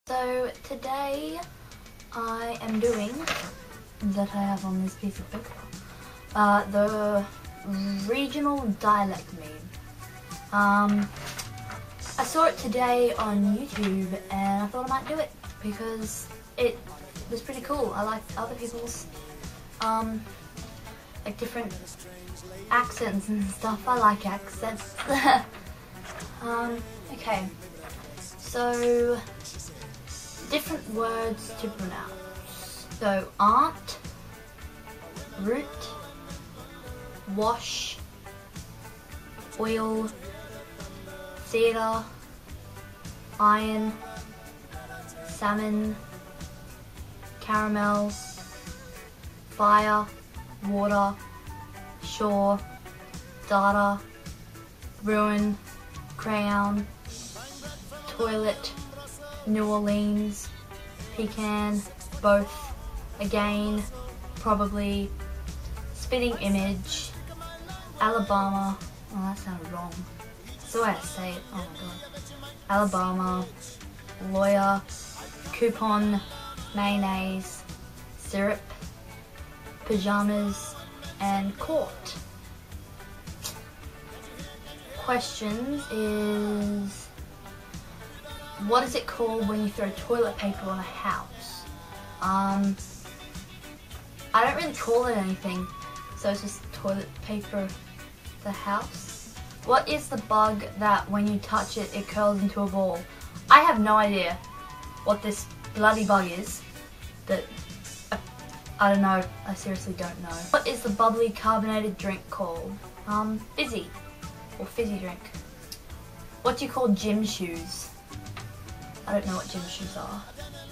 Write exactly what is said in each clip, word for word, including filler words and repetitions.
So today I am doing, that I have on this piece of paper, uh, the regional dialect meme. Um, I saw it today on YouTube and I thought I might do it because it was pretty cool. I like other people's um, like different accents and stuff. I like accents. um, okay, so different words to pronounce. So aunt, root, wash, oil, theatre, iron, salmon, caramel, fire, water, shore, data, ruin, crayon, toilet, New Orleans, pecan, both, again, probably, spitting image, Alabama, oh that sounded wrong, that's the way I say it, oh my god, Alabama, lawyer, coupon, mayonnaise, syrup, pajamas, and court. Questions is, what is it called when you throw toilet paper on a house? Um, I don't really call it anything, so it's just toilet paper, the house. What is the bug that when you touch it, it curls into a ball? I have no idea what this bloody bug is, but I, I don't know, I seriously don't know. What is the bubbly carbonated drink called? Um, fizzy, or fizzy drink. What do you call gym shoes? I don't know what gym shoes are.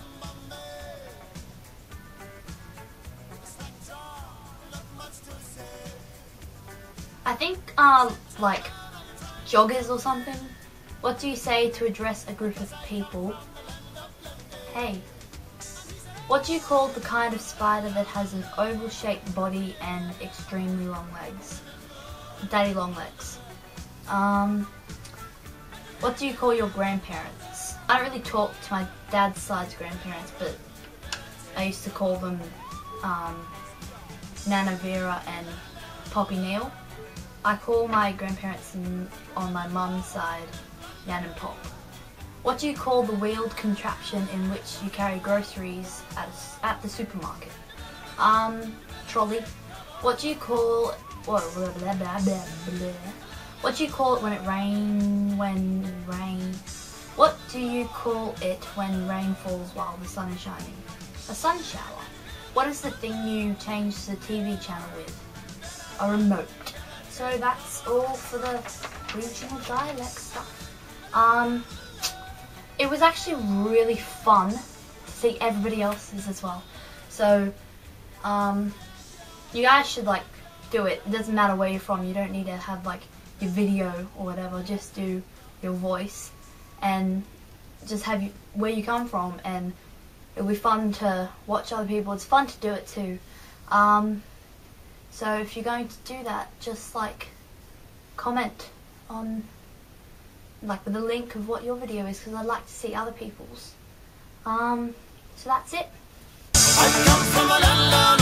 I think, uh, like, joggers or something. What do you say to address a group of people? Hey. What do you call the kind of spider that has an oval-shaped body and extremely long legs? Daddy long legs. Um, what do you call your grandparents? I don't really talk to my dad's side's grandparents, but I used to call them um, Nana Vera and Poppy Neil. I call my grandparents on my mum's side Nan and Pop. What do you call the wheeled contraption in which you carry groceries at, at the supermarket? Um, trolley. What do you call, whoa, blah, blah, blah, blah, blah. What do you call it when it rain, when rain? What do you call it when rain falls while the sun is shining? A sun shower. What is the thing you change the T V channel with? A remote. So that's all for the regional dialect stuff. Um, it was actually really fun to see everybody else's as well. So, um, you guys should like do it. It doesn't matter where you're from. You don't need to have like your video or whatever. Just do your voice and just have you, where you come from, and it'll be fun to watch other people. It's fun to do it too. Um, so if you're going to do that, just like comment on like with a link of what your video is, because I'd like to see other people's. Um, so that's it. I come from a land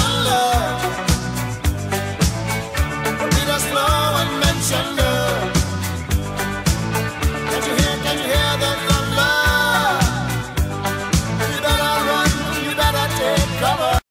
of love. Read us slow and mention love. Can you hear, can you hear the thunder? You better run, you better take cover.